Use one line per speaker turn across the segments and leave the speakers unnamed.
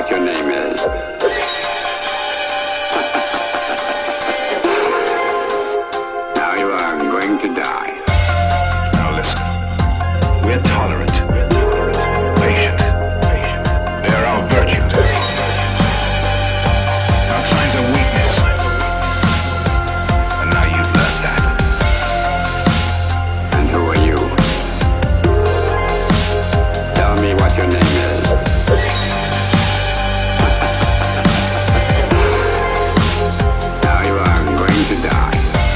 what your name is. Now you are going to die.
Now listen. We're tolerant. Patient. They're our virtues. Not signs of weakness. And now you've learned that.
And who are you? Tell me what your name is. Now you are going to die.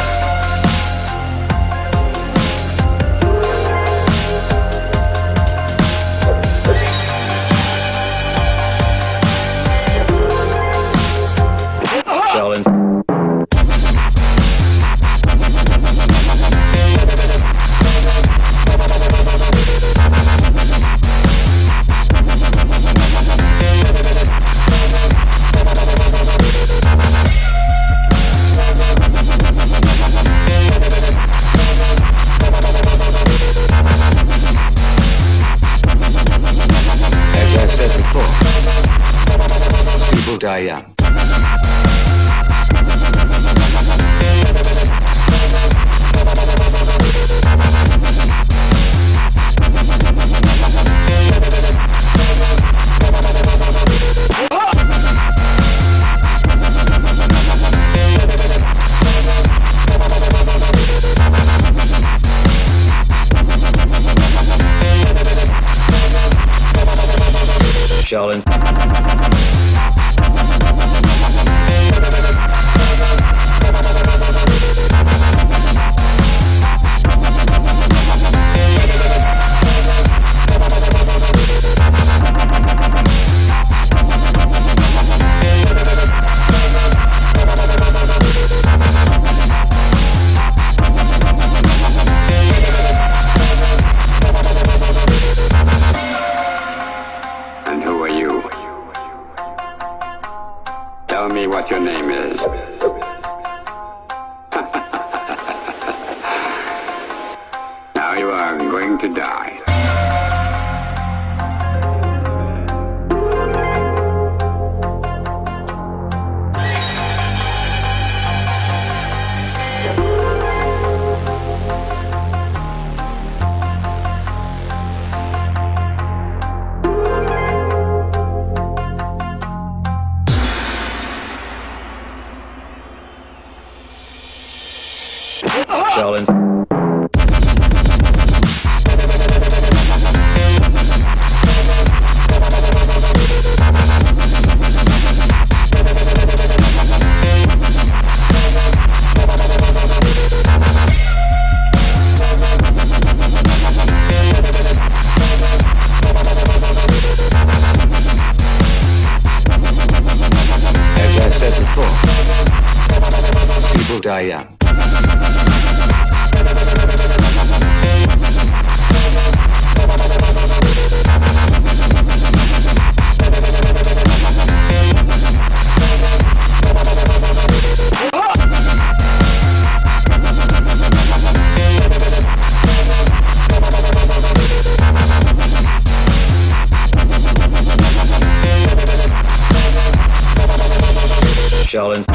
Sheldon. As I said before, people die young. Sheldon.
And who are you? Tell me what your name is. Now you are going to die.
Sheldon. As I said before, people die young. Sheldon.